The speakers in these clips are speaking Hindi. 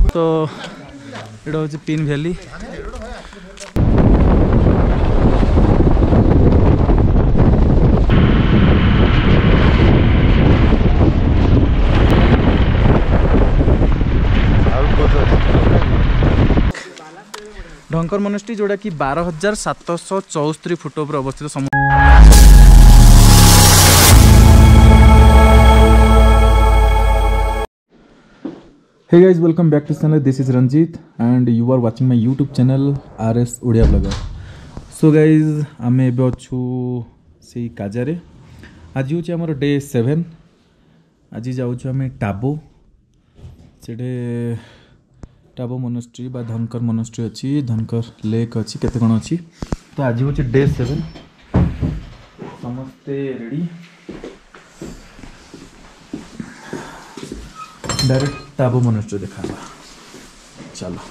तो ये हूँ पिन वैली। ढंकर मोनेस्ट्री जोड़ा कि 12,774 फुट पर अवस्थित। Hey guys, welcome back to channel. This is Ranjit and you are watching my YouTube channel RS Odia Blogger. So guys, आमे एबे अछु से काजारे। आज होची हमर डे 7। आज जाउछु आमे टाबो। सेडे टाबो मोनेस्ट्री बा धनकर मोनेस्ट्री अछि, धनकर लेक अछि, केते कोन अछि। तो आज होची डे 7। समस्ते रेडी। डायरेक्ट टाबो मोनेस्ट्री देखा। चलो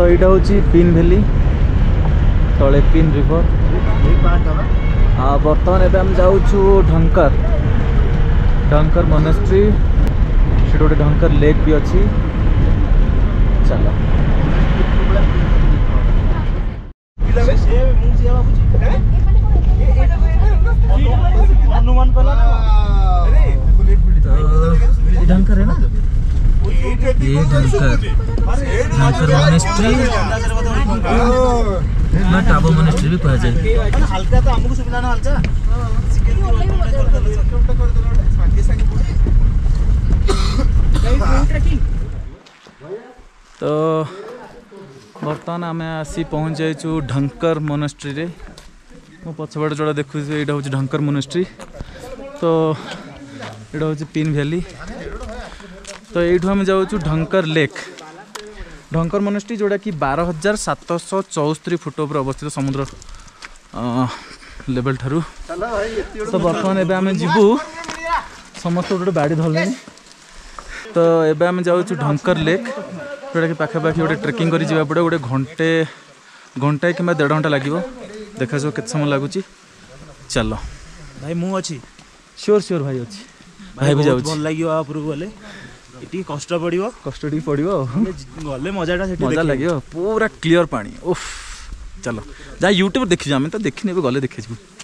यहाँ हूँ पिन भैली तले पिन रिवर। हाँ बर्तमान एवं आम जाऊँ ढंकर मोनेस्ट्री से गोटे ढंकर लेक भी अच्छी। चलो ढंकर है ना ये ढंकर मोनेस्ट्री ना टाबो मोनेस्ट्री भी कहा जाए। हल्का तो हमको सुविधा ना हल्का तो बर्तमान आम आसी पहुँच जाइए ढंकर मोनेस्ट्री रे। मो पछपटे जोड़ा देखु यहाँ हूँ ढंकर मोनेस्ट्री। तो यहाँ हूँ पिन भैली। तो यू आम जाऊँ ढंकर लेक। ढंकर मोनेस्ट्री जोड़ा कि 12,774 फुट पर अवस्थित समुद्र लेवल ठारू। तो बर्तमान एवं आम जीवु समस्त गोटे बाड़ी धरले। तो एवं आम जाऊँ ढंकर लेक जोटा कि पाखापाखि गोटे ट्रेकिंग कर जावा पड़े। गोटे घंटे कि 1.5 घंटा लगे। देखा जाओ केते समय लगुच। चलो भाई मु अच्छी श्योर श्योर भाई अच्छी भाई भी जाऊँ। भल लगे उपरକୁ गले ये कष्ट पड़ो गले मजाटा मजा लगे पूरा क्लियर पानी। ओफ चलो जा यूट्यूब देखी आम तो देखने गले देखी।